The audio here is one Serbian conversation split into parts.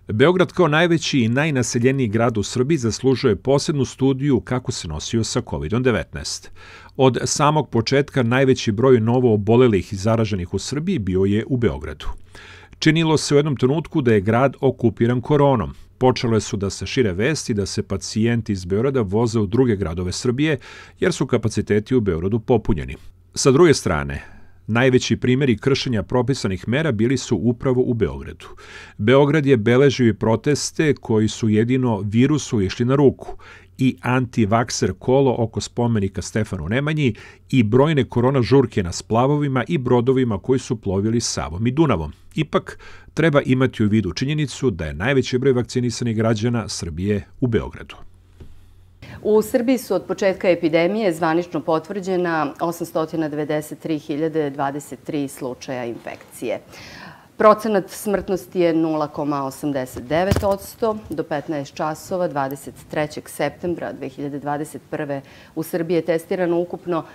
Beograd kao najveći i najnaseljeniji grad u Srbiji zaslužuje posebnu studiju kako se nosio sa COVID-19. Od samog početka najveći broj novo obolelih i zaraženih u Srbiji bio je u Beogradu. Činilo se u jednom trenutku da je grad okupiran koronom. Počele su da se šire vesti da se pacijenti iz Beograda voze u druge gradove Srbije jer su kapaciteti u Beogradu popunjeni. Sa druge strane, najveći primjeri kršenja propisanih mera bili su upravo u Beogradu. Beograd je beležio i proteste koji su jedino virusu išli na ruku, i anti-vakser kolo oko spomenika Stefanu Nemanji i brojne korona žurke na splavovima i brodovima koji su plovili Savom i Dunavom. Ipak, treba imati u vidu činjenicu da je najveći broj vakcinisanih građana Srbije u Beogradu. U Srbiji su od početka epidemije zvanično potvrđena 893.023 slučaja infekcije. Procenat smrtnosti je 0,89%. Do 15 časova 23. septembra 2021. u Srbiji je testirano ukupno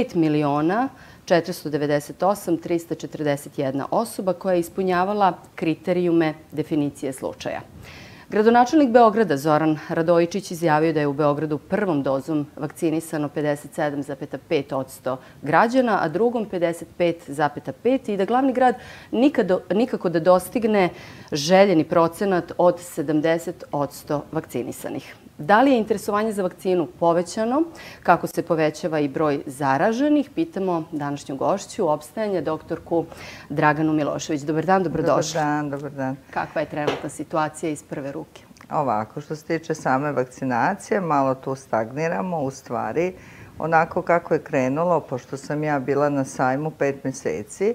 5.498.341 osoba koja je ispunjavala kriterijume definicije slučaja. Gradonačelnik Beograda Zoran Radojičić izjavio da je u Beogradu prvom dozom vakcinisano 57,5% građana, a drugom 55,5% i da glavni grad nikako da dostigne željeni procenat od 70% vakcinisanih. Da li je interesovanje za vakcinu povećano? Kako se povećava i broj zaraženih? Pitamo današnju gošću opstajanja, doktorku Draganu Milošević. Dobar dan, dobrodošli. Dobar dan. Kakva je trenutna situacija iz prve ruke? Ovako, što se tiče same vakcinacije, malo tu stagniramo, u stvari. Onako kako je krenulo, pošto sam ja bila na sajmu 5 mjeseci,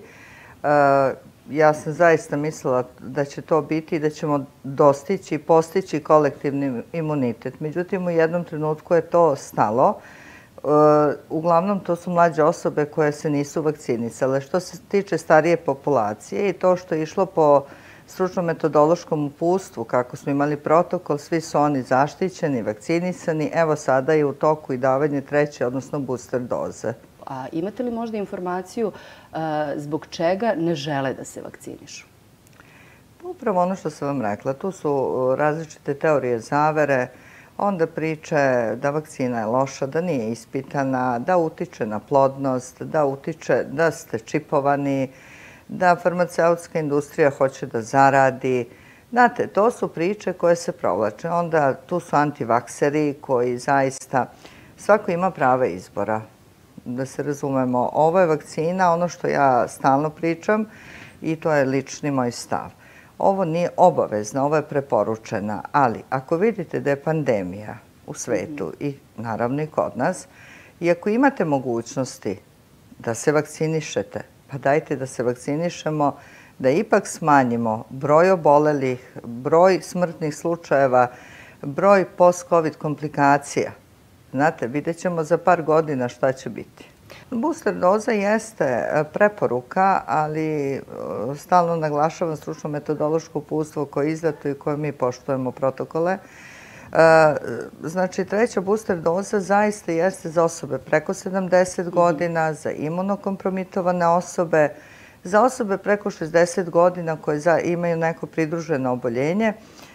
ja sam zaista mislila da će to biti i da ćemo dostići i postići kolektivni imunitet. Međutim, u jednom trenutku je to stalo. Uglavnom, to su mlađe osobe koje se nisu vakcinisale. Što se tiče starije populacije i to što je išlo po stručno-metodološkom uputstvu, kako smo imali protokol, svi su oni zaštićeni, vakcinisani. Evo sada je u toku i davanje treće, odnosno booster doze. A imate li možda informaciju zbog čega ne žele da se vakcinišu? Upravo ono što sam vam rekla. Tu su različite teorije zavere, onda priče da vakcina je loša, da nije ispitana, da utiče na plodnost, da utiče da ste čipovani, da farmaceutska industrija hoće da zaradi. Znate, to su priče koje se provlače. Onda tu su antivakseri koji zaista, svako ima prava izbora. Da se razumemo, ovo je vakcina, ono što ja stalno pričam i to je lični moj stav. Ovo nije obavezno, ovo je preporučena, ali ako vidite da je pandemija u svetu i naravno i kod nas, i ako imate mogućnosti da se vakcinišete, pa dajte da se vakcinišemo, da ipak smanjimo broj obolelih, broj smrtnih slučajeva, broj post-covid komplikacija. Znate, vidjet ćemo za par godina šta će biti. Booster doza jeste preporuka, ali stalno naglašavam stručno-metodološko uputstvo koje je izdato i koje mi poštujemo protokole. Znači, treća booster doza zaista jeste za osobe preko 70 godina, za imunokompromitovane osobe, za osobe preko 60 godina koje imaju neko pridruženo oboljenje.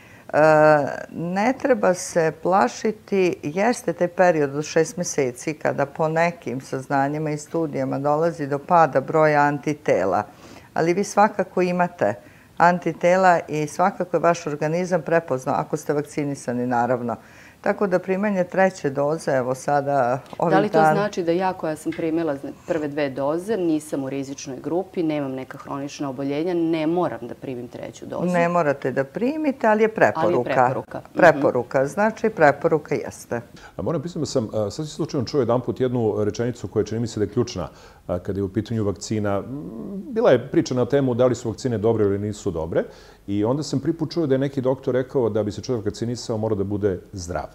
Ne treba se plašiti, jeste taj period od 6 mjeseci kada po nekim saznanjima i studijama dolazi do pada broja antitela, ali vi svakako imate antitela i svakako je vaš organizam prepoznao, ako ste vakcinisani naravno. Tako da primanje treće doze, evo sada ovih dana... Da li to znači da ja koja sam primila prve 2 doze, nisam u rizičnoj grupi, nemam neka hronična oboljenja, ne moram da primim treću dozu? Ne morate da primite, ali je preporuka. Ali je preporuka. Preporuka, znači preporuka jeste. Moram pisati da sam sasvim slučajno čuo jedan put jednu rečenicu koja čini mi se da je ključna kada je u pitanju vakcina. Bila je priča na temu da li su vakcine dobre ili nisu dobre i onda sam prvi put čuo da je neki doktor rekao da bi se čovjek vakcinisao mora da bude zdrav.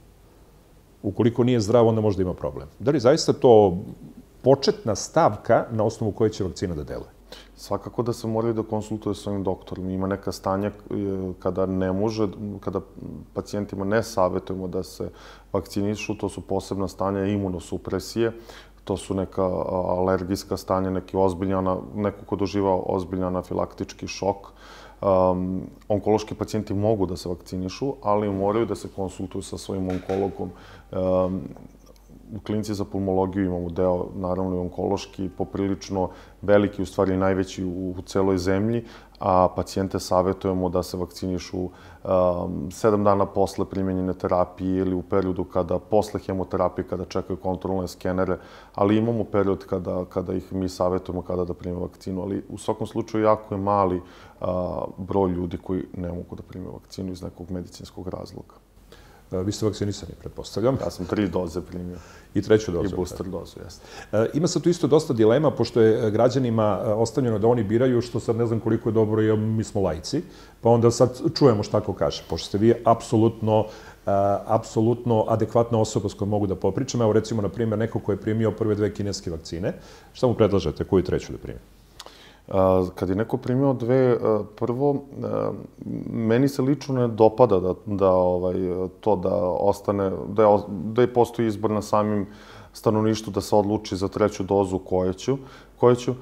Ukoliko nije zdrav, onda možda ima problem. Da li zaista to početna stavka na osnovu koje će vakcina da deluje? Svakako da se moraju da konsultuje s ovim doktorom. Ima neka stanja kada ne može, kada pacijentima ne savjetujemo da se vakcinišu, to su posebna stanja imunosupresije, to su neka alergijska stanja, neko ko doživa ozbiljan anafilaktički šok, onkološki pacijenti mogu da se vakcinišu, ali moraju da se konsultuju sa svojim onkologom. U klinici za pulmologiju imamo deo, naravno i onkološki, poprilično veliki, u stvari najveći u celoj zemlji, a pacijente savjetujemo da se vakcinišu 7 dana posle primjenjene terapije ili u periodu posle hemoterapije, kada čekaju kontrolne skenere, ali imamo period kada ih mi savjetujemo kada da prime vakcinu, ali u svakom slučaju jako je mali broj ljudi koji ne mogu da prime vakcinu iz nekog medicinskog razloga. Vi ste vakcinisani, pretpostavljam. Ja sam 3 doze primio. I 3. dozu. I booster dozu, jeste. Ima sad tu isto dosta dilema, pošto je građanima ostavljeno da oni biraju, što sad ne znam koliko je dobro, jer mi smo laici, pa onda sad čujemo šta ko kaže. Pošto ste vi apsolutno adekvatna osoba s kojom mogu da popričam. Evo recimo, na primjer, neko ko je primio prve 2 kineske vakcine, šta mu predlažete, koju 3. da primi? Kad je neko primio 2, prvo, meni se lično ne dopada da ostane, da postoji izbor na samim stanovništvu da se odluči za 3. dozu koju ću.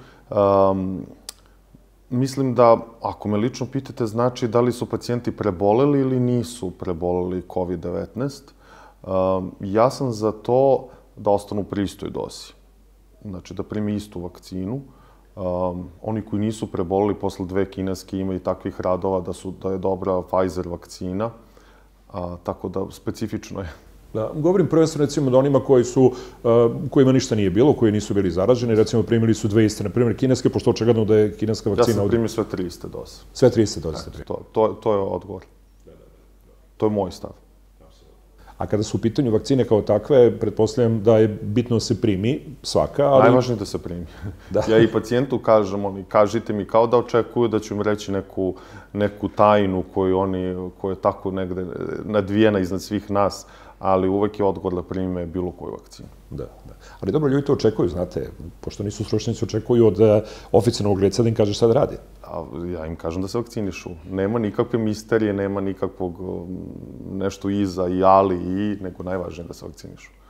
Mislim da, ako me lično pitate, znači da li su pacijenti preboleli ili nisu preboleli COVID-19. Ja sam za to da ostanu pri istoj dozi. Znači da primi istu vakcinu. Oni koji nisu prebolili posle 2 kineske ima i takvih radova da je dobra Pfizer vakcina, tako da specifično je. Govorim prvenstveno recimo da onima kojima ništa nije bilo, koji nisu bili zaraženi, recimo primili su 2 iste, na primjer kineske, pošto očigledno da je kineska vakcina... Ja sam primio sve 3 iste doze. Sve 3 iste doze? To je odgovor. To je moj stav. A kada su u pitanju vakcine kao takve, pretpostavljam da je bitno da se primi svaka, ali... Najvažnije da se primi. Ja i pacijentu kažem, kažite mi kao da očekuju da ću im reći neku tajnu koju je tako negde nadvijena iznad svih nas, ali uvek je odgovor da prime bilo koju vakcinu. Da. Ali dobro, ljudi to očekuju, znate, pošto nisu stručnjaci, očekuju od oficijalnog lica da im kaže šta da radi. Ja im kažem da se vakcinišu. Nema nikakve misterije, nema nikakvog nešto iza i ali nego najvažnije da se vakcinišu.